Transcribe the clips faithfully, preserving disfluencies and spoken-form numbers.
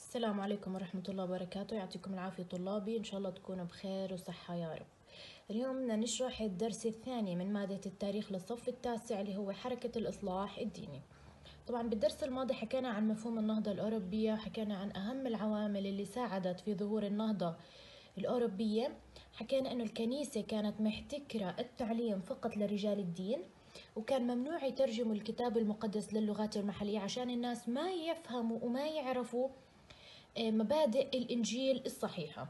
السلام عليكم ورحمة الله وبركاته. يعطيكم العافية طلابي، إن شاء الله تكونوا بخير وصحة يا رب. اليوم بدنا نشرح الدرس الثاني من مادة التاريخ للصف التاسع اللي هو حركة الإصلاح الديني. طبعا بالدرس الماضي حكينا عن مفهوم النهضة الأوروبية، حكينا عن أهم العوامل اللي ساعدت في ظهور النهضة الأوروبية. حكينا إنه الكنيسة كانت محتكرة التعليم فقط لرجال الدين، وكان ممنوع يترجموا الكتاب المقدس للغات المحلية عشان الناس ما يفهموا وما يعرفوا مبادئ الإنجيل الصحيحة.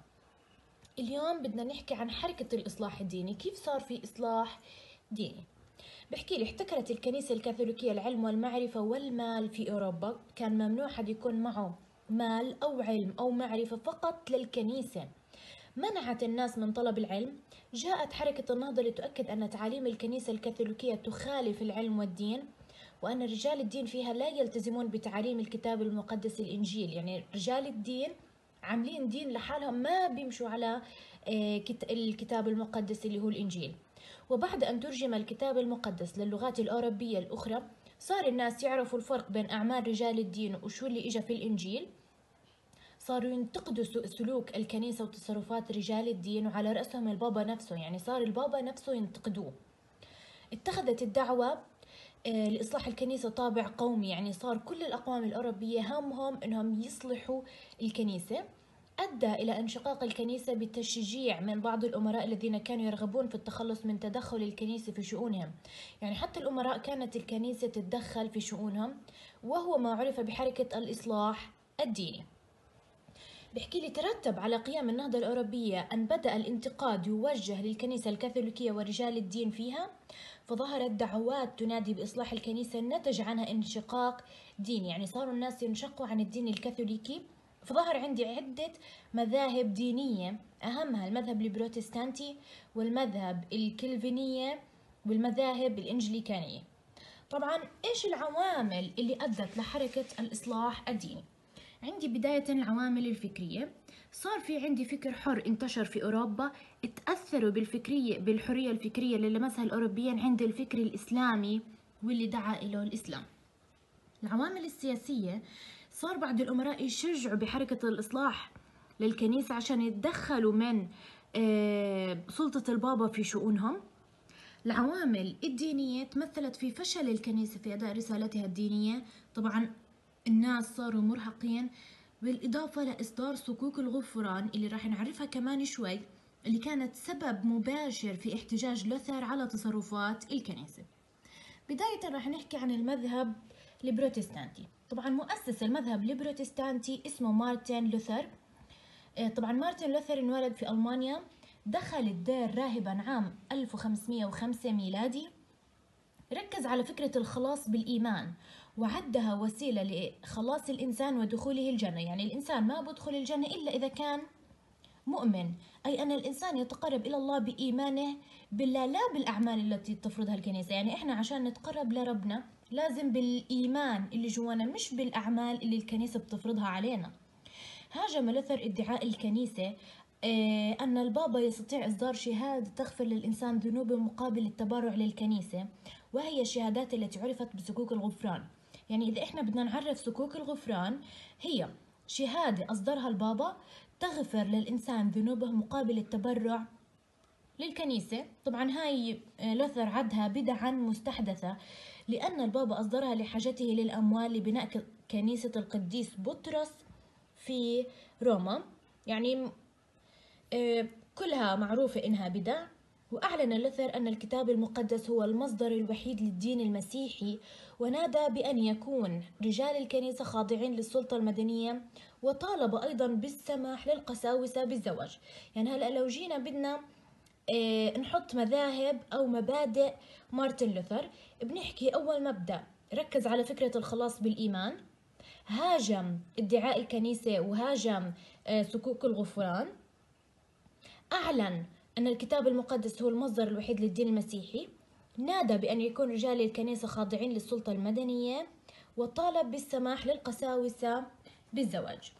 اليوم بدنا نحكي عن حركة الإصلاح الديني، كيف صار في إصلاح ديني. بحكي لي احتكرت الكنيسة الكاثوليكية العلم والمعرفة والمال في أوروبا، كان ممنوع حد يكون معه مال أو علم أو معرفة فقط للكنيسة، منعت الناس من طلب العلم. جاءت حركة النهضة لتؤكد أن تعاليم الكنيسة الكاثوليكية تخالف العلم والدين، وأن رجال الدين فيها لا يلتزمون بتعاليم الكتاب المقدس الإنجيل. يعني رجال الدين عاملين دين لحالهم، ما بيمشوا على الكتاب المقدس اللي هو الإنجيل. وبعد أن ترجم الكتاب المقدس للغات الأوروبية الأخرى، صار الناس يعرفوا الفرق بين أعمال رجال الدين وشو اللي إجا في الإنجيل. صاروا ينتقدوا سلوك الكنيسة وتصرفات رجال الدين، وعلى رأسهم البابا نفسه، يعني صار البابا نفسه ينتقدوه. اتخذت الدعوة لإصلاح الكنيسة طابع قومي، يعني صار كل الأقوام الأوروبية همهم أنهم يصلحوا الكنيسة. أدى إلى انشقاق الكنيسة بتشجيع من بعض الأمراء الذين كانوا يرغبون في التخلص من تدخل الكنيسة في شؤونهم. يعني حتى الأمراء كانت الكنيسة تتدخل في شؤونهم، وهو ما عرف بحركة الإصلاح الديني. بحكي لي ترتب على قيام النهضة الأوروبية أن بدأ الانتقاد يوجه للكنيسة الكاثوليكية ورجال الدين فيها، فظهرت دعوات تنادي بإصلاح الكنيسة نتج عنها انشقاق ديني. يعني صاروا الناس ينشقوا عن الدين الكاثوليكي، فظهر عندي عدة مذاهب دينية، أهمها المذهب البروتستانتي والمذهب الكلفينية والمذاهب الإنجليكانية. طبعا إيش العوامل اللي أدت لحركة الإصلاح الديني؟ عندي بداية العوامل الفكرية. صار في عندي فكر حر انتشر في أوروبا، اتأثروا بالفكرية بالحرية الفكرية اللي لمسها الأوروبيين عند الفكر الإسلامي واللي دعا إلى الإسلام. العوامل السياسية، صار بعض الأمراء يشجعوا بحركة الإصلاح للكنيسة عشان يتدخلوا من سلطة البابا في شؤونهم. العوامل الدينية تمثلت في فشل الكنيسة في أداء رسالتها الدينية. طبعا الناس صاروا مرهقين، بالإضافة لإصدار صكوك الغفران اللي راح نعرفها كمان شوي، اللي كانت سبب مباشر في احتجاج لوثر على تصرفات الكنيسة. بداية راح نحكي عن المذهب البروتستانتي. طبعا مؤسس المذهب البروتستانتي اسمه مارتن لوثر. طبعا مارتن لوثر انولد في ألمانيا، دخل الدير راهبا عام ألف وخمسمئة وخمسة ميلادي. ركز على فكرة الخلاص بالإيمان، وعدها وسيلة لخلاص الإنسان ودخوله الجنة. يعني الإنسان ما بدخل الجنة إلا إذا كان مؤمن، أي أن الإنسان يتقرب إلى الله بإيمانه بالله، لا بالأعمال التي تفرضها الكنيسة. يعني إحنا عشان نتقرب لربنا لازم بالإيمان اللي جوانا، مش بالأعمال اللي الكنيسة بتفرضها علينا. هاجم لوثر ادعاء الكنيسة أن البابا يستطيع إصدار شهادة تغفر للإنسان ذنوبه مقابل التبرع للكنيسة، وهي الشهادات التي عرفت بصكوك الغفران. يعني إذا إحنا بدنا نعرف صكوك الغفران، هي شهادة أصدرها البابا تغفر للإنسان ذنوبه مقابل التبرع للكنيسة. طبعا هاي لوثر عدها بدعا مستحدثة، لأن البابا أصدرها لحاجته للأموال لبناء كنيسة القديس بطرس في روما. يعني كلها معروفة إنها بدع. وأعلن لوثر أن الكتاب المقدس هو المصدر الوحيد للدين المسيحي، ونادى بأن يكون رجال الكنيسة خاضعين للسلطة المدنية، وطالب أيضا بالسماح للقساوسة بالزواج. يعني هلأ لو جينا بدنا نحط مذاهب أو مبادئ مارتن لوثر، بنحكي أول مبدأ ركز على فكرة الخلاص بالإيمان، هاجم ادعاء الكنيسة وهاجم صكوك الغفران، أعلن أن الكتاب المقدس هو المصدر الوحيد للدين المسيحي، نادى بأن يكون رجال الكنيسة خاضعين للسلطة المدنية، وطالب بالسماح للقساوسة بالزواج.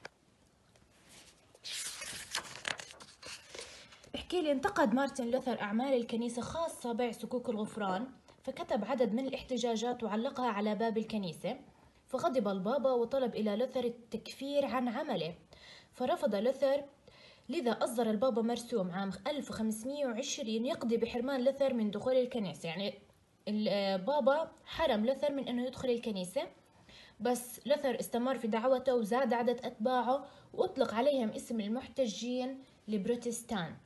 احكي لي انتقد مارتن لوثر أعمال الكنيسة خاصة بيع صكوك الغفران، فكتب عدد من الاحتجاجات وعلقها على باب الكنيسة. فغضب البابا وطلب إلى لوثر التكفير عن عمله، فرفض لوثر. لذا أصدر البابا مرسوم عام ألف وخمسمئة وعشرين يقضي بحرمان لوثر من دخول الكنيسة. يعني البابا حرم لوثر من أنه يدخل الكنيسة، بس لوثر استمر في دعوته وزاد عدد أتباعه وأطلق عليهم اسم المحتجين البروتستانت.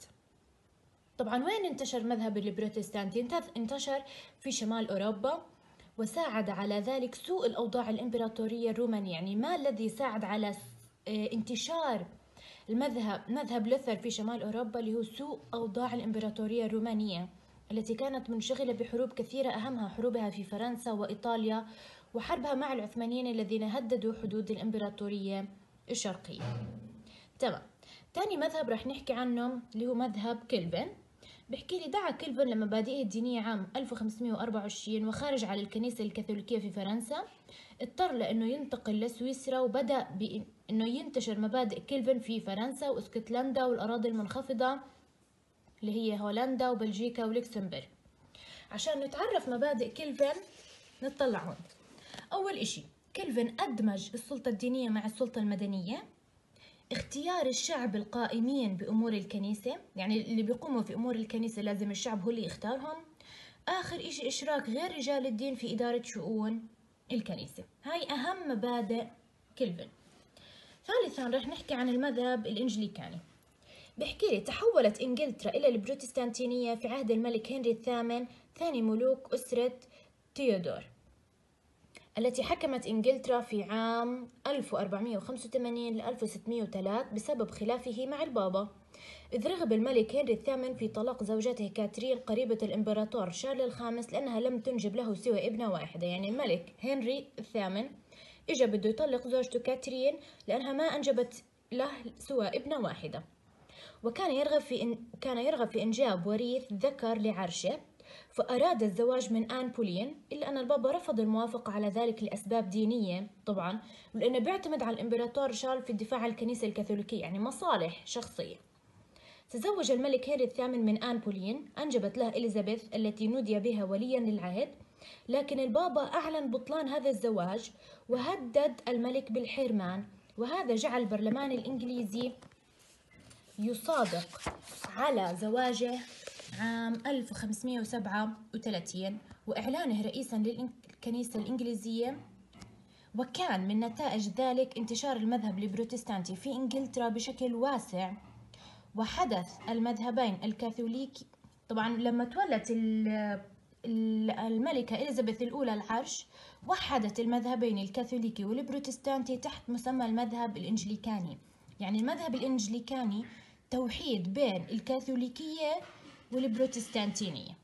طبعا وين انتشر مذهب البروتستانتي؟ انتشر في شمال أوروبا، وساعد على ذلك سوء الأوضاع الإمبراطورية الرومانية. يعني ما الذي ساعد على انتشار المذهب مذهب لوثر في شمال أوروبا؟ اللي هو سوء أوضاع الإمبراطورية الرومانية التي كانت منشغلة بحروب كثيرة، أهمها حروبها في فرنسا وإيطاليا وحربها مع العثمانيين الذين هددوا حدود الإمبراطورية الشرقية. تمام. تاني مذهب رح نحكي عنه اللي هو مذهب كلفن. بحكي لي دعا كلفن لمبادئه الدينية عام ألف وخمسمئة وأربعة وعشرين وخرج على الكنيسة الكاثوليكية في فرنسا. اضطر لأنه ينتقل لسويسرا، وبدأ بأنه ينتشر مبادئ كلفن في فرنسا واسكتلندا والأراضي المنخفضة اللي هي هولندا وبلجيكا ولوكسمبورغ. عشان نتعرف مبادئ كلفن نطلع هون. أول إشي، كلفن أدمج السلطة الدينية مع السلطة المدنية. اختيار الشعب القائمين بأمور الكنيسة، يعني اللي بيقوموا في أمور الكنيسة لازم الشعب هو اللي يختارهم. آخر إشي، إشراك غير رجال الدين في إدارة شؤون الكنيسة. هاي أهم مبادئ كلفن. ثالثا رح نحكي عن المذهب الإنجليكاني. بحكي لي تحولت إنجلترا إلى البروتستانتينية في عهد الملك هنري الثامن ثاني ملوك أسرة تيودور، التي حكمت إنجلترا في عام ألف وأربعمئة وخمسة وثمانين ل ألف وستمئة وثلاثة بسبب خلافه مع البابا، إذ رغب الملك هنري الثامن في طلاق زوجته كاترين قريبة الإمبراطور شارل الخامس لأنها لم تنجب له سوى ابنة واحدة. يعني الملك هنري الثامن إجا بده يطلق زوجته كاترين لأنها ما أنجبت له سوى ابنة واحدة، وكان يرغب في إن كان يرغب في إنجاب وريث ذكر لعرشه، فأراد الزواج من آن بولين، إلا أن البابا رفض الموافقة على ذلك لأسباب دينية طبعا، لأنه بيعتمد على الإمبراطور شارل في الدفاع عن الكنيسة الكاثوليكية، يعني مصالح شخصية. تزوج الملك هنري الثامن من آن بولين، أنجبت له إليزابيث التي نودي بها وليا للعهد، لكن البابا أعلن بطلان هذا الزواج وهدد الملك بالحرمان، وهذا جعل البرلمان الإنجليزي يصادق على زواجه عام ألف وخمسمئة وسبعة وثلاثين وإعلانه رئيسا للكنيسة الإنجليزية. وكان من نتائج ذلك انتشار المذهب البروتستانتي في إنجلترا بشكل واسع، وحدث المذهبين الكاثوليكي. طبعا لما تولت الملكة إليزابيث الأولى العرش، وحدت المذهبين الكاثوليكي والبروتستانتي تحت مسمى المذهب الإنجليكاني. يعني المذهب الإنجليكاني توحيد بين الكاثوليكية والبروتستانتينية.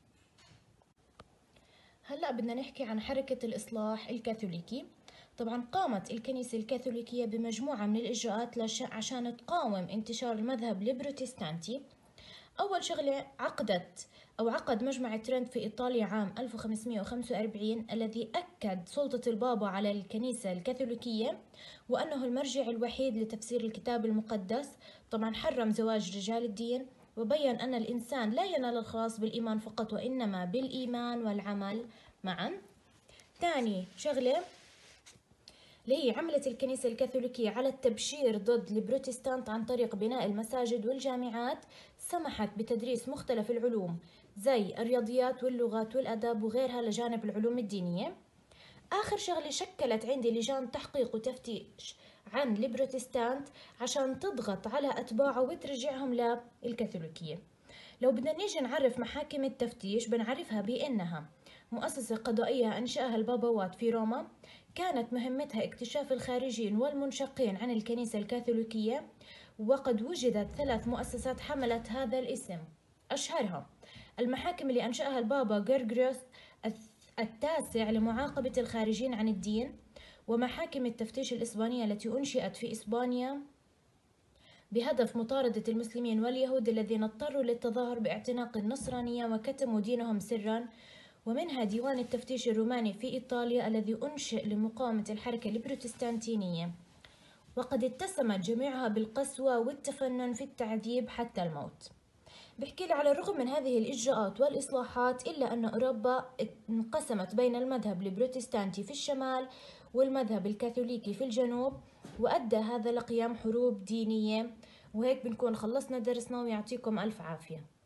هلأ بدنا نحكي عن حركة الإصلاح الكاثوليكي. طبعا قامت الكنيسة الكاثوليكية بمجموعة من الإجراءات عشان تقاوم انتشار المذهب البروتستانتي. أول شغلة، عقدت أو عقد مجمع ترنت في إيطاليا عام ألف وخمسمئة وخمسة وأربعين الذي أكد سلطة البابا على الكنيسة الكاثوليكية وأنه المرجع الوحيد لتفسير الكتاب المقدس. طبعا حرم زواج رجال الدين، وبين أن الإنسان لا ينال الخلاص بالإيمان فقط وإنما بالإيمان والعمل معا. ثاني شغلة اللي هي عملت الكنيسة الكاثوليكية على التبشير ضد البروتستانت عن طريق بناء المساجد والجامعات، سمحت بتدريس مختلف العلوم زي الرياضيات واللغات والأدب وغيرها لجانب العلوم الدينية. آخر شغلة، شكلت عندي لجان تحقيق وتفتيش عن البروتستانت عشان تضغط على أتباعه وترجعهم للكاثوليكية. لو بدنا نيجي نعرف محاكم التفتيش بنعرفها بأنها مؤسسة قضائية أنشأها البابوات في روما، كانت مهمتها اكتشاف الخارجين والمنشقين عن الكنيسة الكاثوليكية، وقد وجدت ثلاث مؤسسات حملت هذا الاسم. أشهرها المحاكم اللي أنشأها البابا غرغوريوس التاسع لمعاقبة الخارجين عن الدين، ومحاكم التفتيش الإسبانية التي أنشئت في إسبانيا بهدف مطاردة المسلمين واليهود الذين اضطروا للتظاهر باعتناق النصرانية وكتموا دينهم سرا، ومنها ديوان التفتيش الروماني في إيطاليا الذي أنشئ لمقاومة الحركة البروتستانتينية، وقد اتسمت جميعها بالقسوة والتفنن في التعذيب حتى الموت. بحكي لي على الرغم من هذه الإجراءات والإصلاحات إلا أن أوروبا انقسمت بين المذهب البروتستانتي في الشمال والمذهب الكاثوليكي في الجنوب، وأدى هذا لقيام حروب دينية. وهيك بنكون خلصنا درسنا، ويعطيكم ألف عافية.